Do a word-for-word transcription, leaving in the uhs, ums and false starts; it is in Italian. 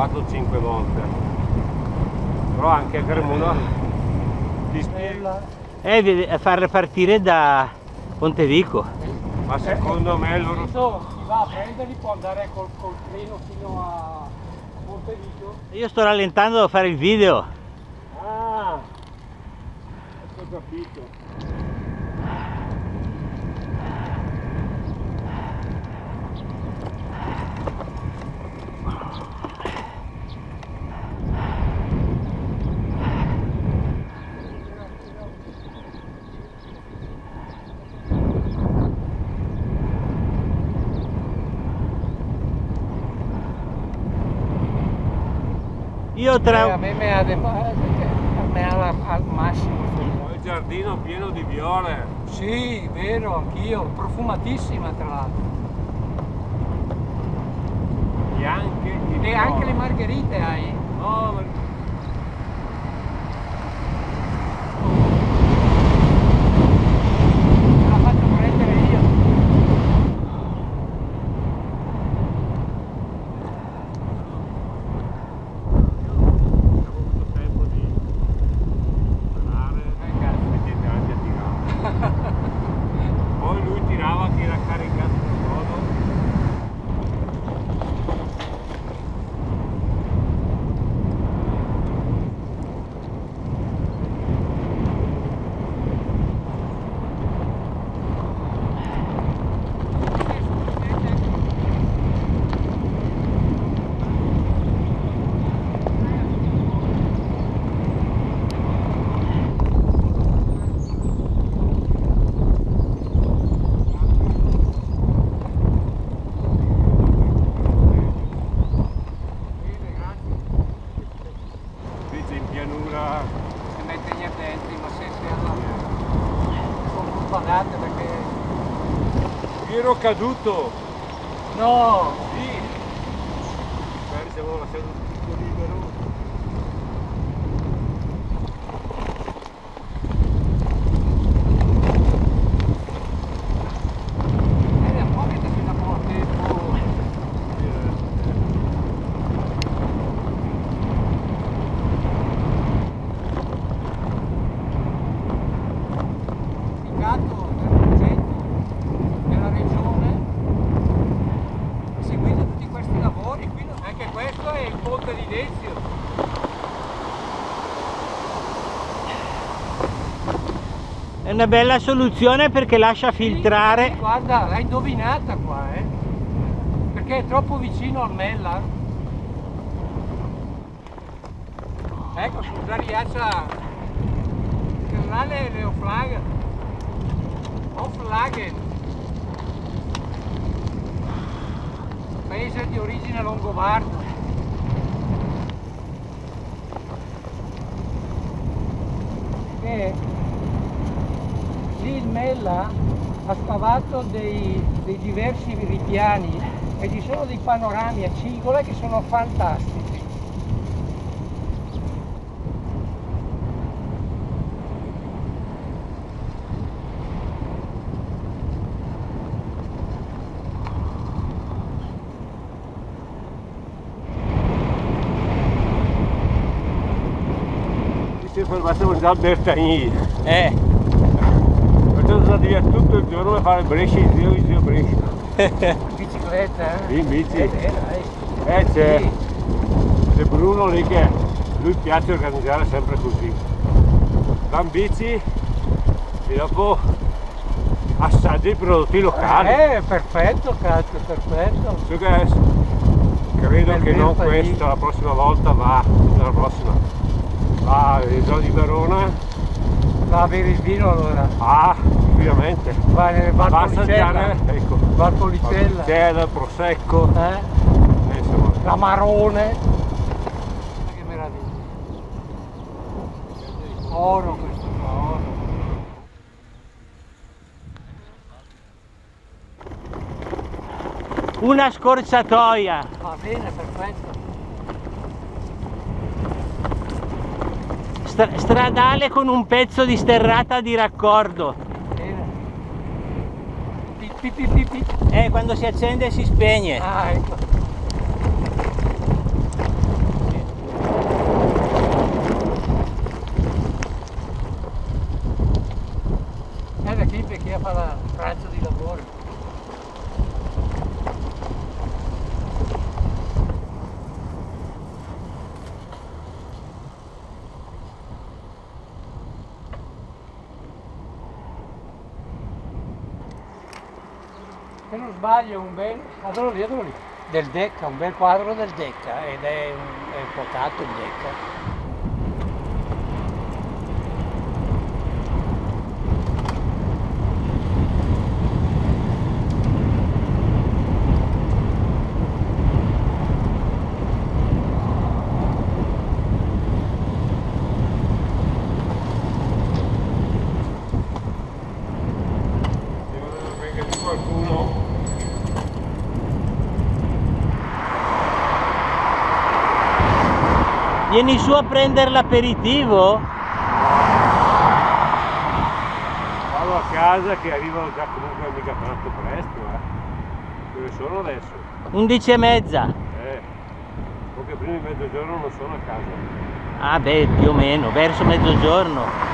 quattro cinque volte, però anche a Cremona ti spiego. Eh, far partire da Pontevico. Ma secondo me loro... Chi va a prenderli può andare col, col treno fino a Pontevico. Io sto rallentando a fare il video. Ah, ho capito. Io tra... Eh, a me mi ha, de... me ha al massimo. Ho il giardino pieno di viole. Sì, vero, anch'io, profumatissima tra l'altro. Bianche di E anche le margherite hai? No, ma... Me la faccio prendere io. Poi lui tirava che era caricato in modo. In pianura Si mette gli addenti, ma se si alla... sono pagate perché... io ero caduto. No! Sì. Magari se avevo lasciato tutto libero. È un po' che ti si da poco tempo. Del progetto della regione, seguite tutti questi lavori qui, anche questo è il ponte di Dezio. È una bella soluzione perché lascia filtrare. Sì, guarda, l'hai indovinata qua, eh? Perché è troppo vicino al Mella. Ecco, scusa riaccia le Oflagen. Oflagen. Paese di origine longobarda. Che lì il Mella ha scavato dei, dei diversi ripiani e ci sono dei panorami a cigole che sono fantastici. Se fermassimo già a Bertagni. Eh. Siamo stati via tutto il giorno per fare Brescia in giro in giro Brescia. Bicicletta, eh? In bici. Eh, eh, dai. Eh c'è. Sì. C'è Bruno lì che lui piace organizzare sempre così. Va in bici e dopo assaggia i prodotti locali. Eh, perfetto, cazzo, perfetto. So che credo che non questa, la prossima volta va, la prossima, va alle zone di Verona. Va a bere il vino allora. Ah, ovviamente. Va nel Val Va a Policella. assaggiare, ecco. Val Policella. Policella, Prosecco. Eh? Eh, insomma. L'amarone. Che meraviglia. Oro questo qua, oro. Una scorciatoia. Va bene, perfetto. Stra- stradale con un pezzo di sterrata di raccordo. Bene. Pi, pi, pi, pi, pi. Eh, quando si accende si spegne. Ah, ecco. se non sbaglio, un bel, adoro lì, adoro lì, del Decca, un bel quadro del Decca, ed è, un, è quotato il Decca. Qualcuno Vieni su a prendere l'aperitivo? vado a casa che arrivano già comunque mica tanto presto, eh. Dove sono adesso? undici e mezza. Eh, poche prima di mezzogiorno non sono a casa. Ah beh, più o meno, verso mezzogiorno.